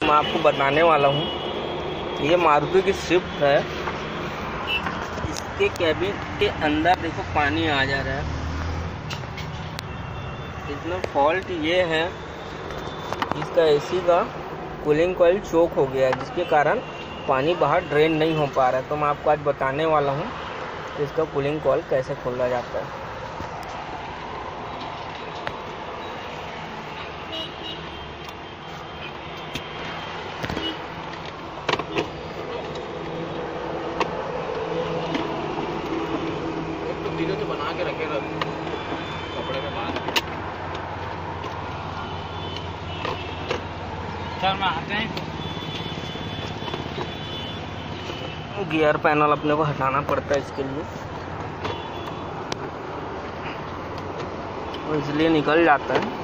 मैं आपको बताने वाला हूँ, ये मारुति की स्विफ्ट है। इसके कैबिन के अंदर देखो पानी आ जा रहा है। इसमें फॉल्ट ये है, इसका एसी का कूलिंग कॉइल चोक हो गया है, जिसके कारण पानी बाहर ड्रेन नहीं हो पा रहा है। तो मैं आपको आज बताने वाला हूँ कि इसका कूलिंग कॉइल कैसे खोला जाता है। धीरे से बना के रखे कपड़े में बांध के। चल मैं आते हैं। गियर पैनल अपने को हटाना पड़ता है इसके लिए, तो इसलिए निकल जाता है।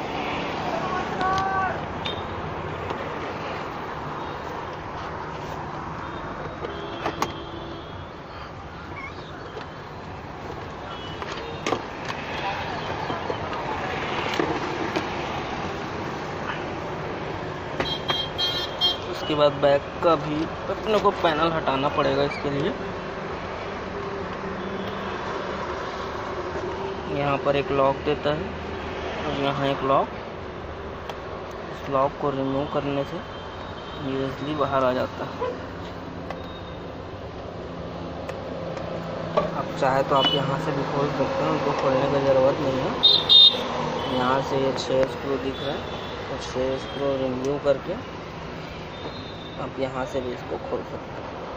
उसके बाद बैक का भी अपने को पैनल हटाना पड़ेगा। इसके लिए यहाँ पर एक लॉक देता है और यहाँ एक लॉक। इस लॉक को रिमूव करने से ये इजली बाहर आ जाता है। आप चाहे तो आप यहाँ से भी खोल सकते हैं, उनको खोलने की ज़रूरत नहीं है। यहाँ से ये 6 स्क्रू दिख रहा है, तो 6 स्क्रू रिमूव करके आप यहाँ से भी इसको खोल सकते हैं।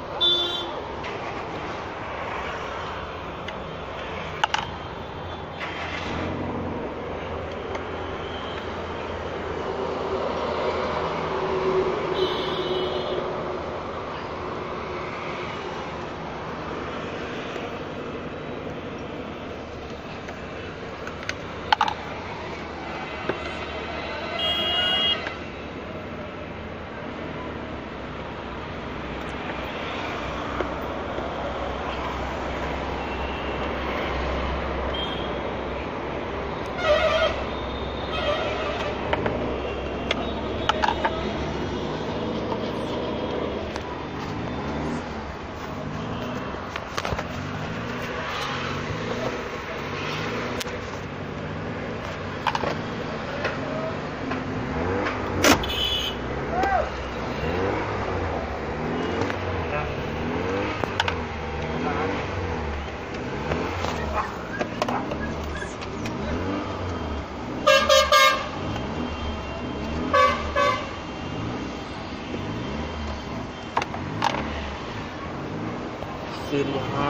फिर यहाँ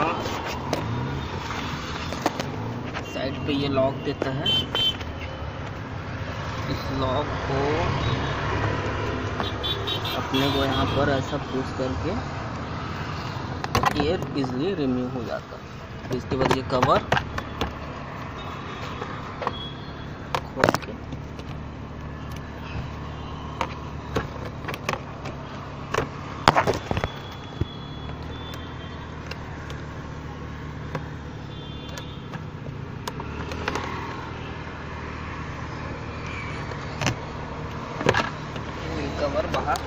साइड पे ये लॉक देता है। इस लॉक को अपने को यहाँ पर ऐसा पुश करके ये इजली रिमूव हो जाता है। इसके बाद ये कवर खोल के कवर बाहर,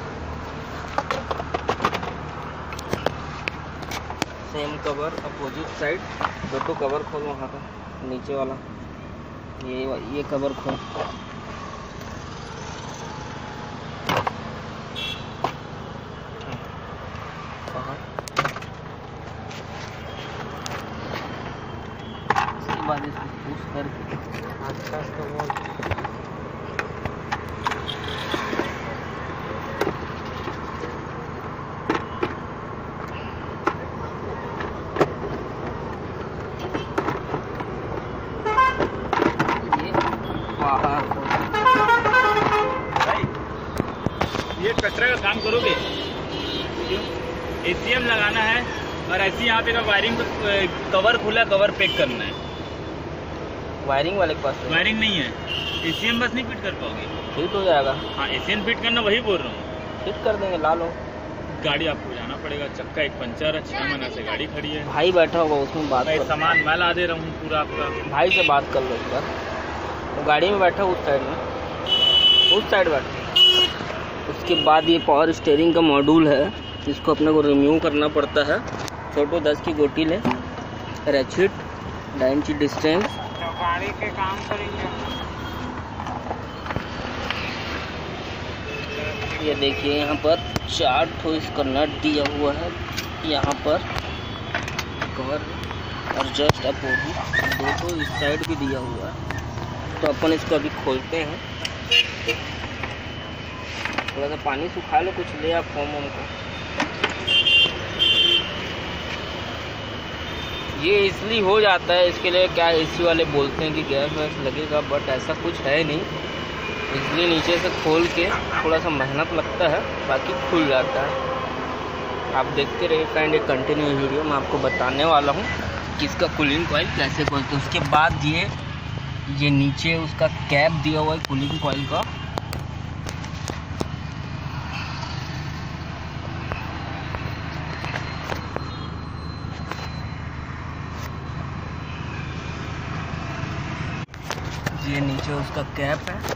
सेम कवर अपोजिट साइड। दो कवर खोल, वहाँ का नीचे वाला ये कवर खोल। उसके बाद इसको पुश करके अच्छा ये कचरा का काम करोगे, एसीएम लगाना है और ऐसे यहाँ पे का वायरिंग कवर खुला, कवर पैक करना है। वायरिंग वाले के पास वायरिंग नहीं है, एसीएम बस नहीं फिट कर पाओगे। फिट हो जाएगा। हाँ एसीएम फिट करना, वही बोल रहा हूँ। फिट कर देंगे, ला लो। गाड़ी आपको जाना पड़ेगा, चक्का एक पंचर है, 6 महीना से गाड़ी खड़ी है। भाई बैठा होगा उसमें बात मैं सामान मैं ला दे रहा हूँ पूरा आपका। भाई से बात कर लो एक बार। वो गाड़ी में बैठा उस साइड में, उस साइड बैठा, उस उसके बाद ये पावर स्टीयरिंग का मॉड्यूल है, इसको अपने को रिमूव करना पड़ता है। छोटो 10 की गोटी ले, रेचिट 9 इंच डिस्टेंस, गाड़ी के काम करेंगे। ये देखिए यहाँ पर 4 ठो इसका नट दिया हुआ है, यहाँ पर कवर और जस्ट अपोजिट 2 ठो इस साइड भी दिया हुआ है। तो अपन इसको अभी खोलते हैं। थोड़ा सा पानी सुखा लो, कुछ ले आप फोम वोम को। ये इसलिए हो जाता है, इसके लिए क्या एसी वाले बोलते हैं कि गैस वैस लगेगा, बट ऐसा कुछ है नहीं। इसलिए नीचे से खोल के थोड़ा सा मेहनत लगता है, बाकी खुल जाता है। आप देखते रहिए फ्रेंड, एक कंटिन्यू वीडियो मैं आपको बताने वाला हूँ कि इसका कूलिंग कॉइल कैसे खोलते हैं। उसके बाद ये नीचे उसका कैप दिया हुआ है कूलिंग कॉइल का। ये नीचे उसका कैप है,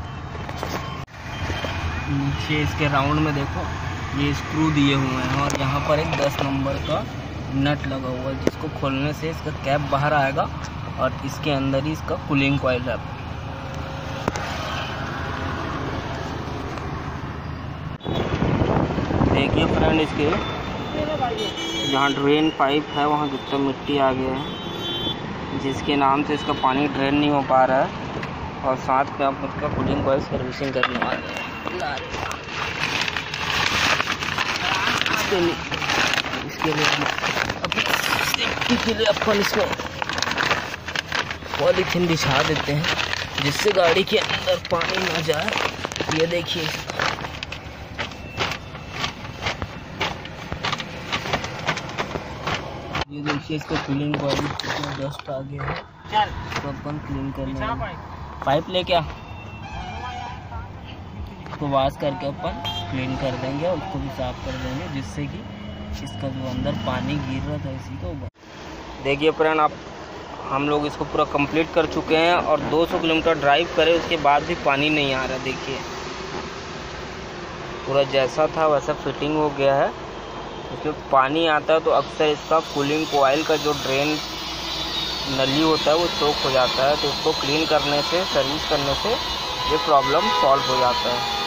नीचे इसके राउंड में देखो ये स्क्रू दिए हुए हैं, और यहाँ पर एक 10 नंबर का नट लगा हुआ है, जिसको खोलने से इसका कैप बाहर आएगा और इसके अंदर ही इसका कूलिंग कॉइल है। देखिए फ्रेंड, इसके जहाँ ड्रेन पाइप है वहाँ कितना मिट्टी आ गया है, जिसके नाम से इसका पानी ड्रेन नहीं हो पा रहा है। और साथ में आप उसका कूलिंग कॉइल सर्विसिंग करने वाले हैं। इसके लिए सेफ्टी के लिए अपन इसमें पॉलीथीन बिछा देते हैं, जिससे गाड़ी के अंदर पानी ना जाए। ये देखिए, ये देखिए इसका कूलिंग कॉइल कितना डस्ट आ गया है। तो अपन क्लीन करने पाइप ले क्या तो वॉश करके अपन क्लीन कर देंगे, उसको भी साफ कर देंगे, जिससे कि इसका जो अंदर पानी गिर रहा था इसी को। देखिए फ्रेंड, आप हम लोग इसको पूरा कंप्लीट कर चुके हैं और 200 किलोमीटर ड्राइव करें, उसके बाद भी पानी नहीं आ रहा। देखिए पूरा जैसा था वैसा फिटिंग हो गया है। उसमें पानी आता है तो अक्सर इसका कूलिंग कॉइल का जो ड्रेन नली होता है वो चोक हो जाता है। तो उसको क्लीन करने से, सर्विस करने से ये प्रॉब्लम सॉल्व हो जाता है।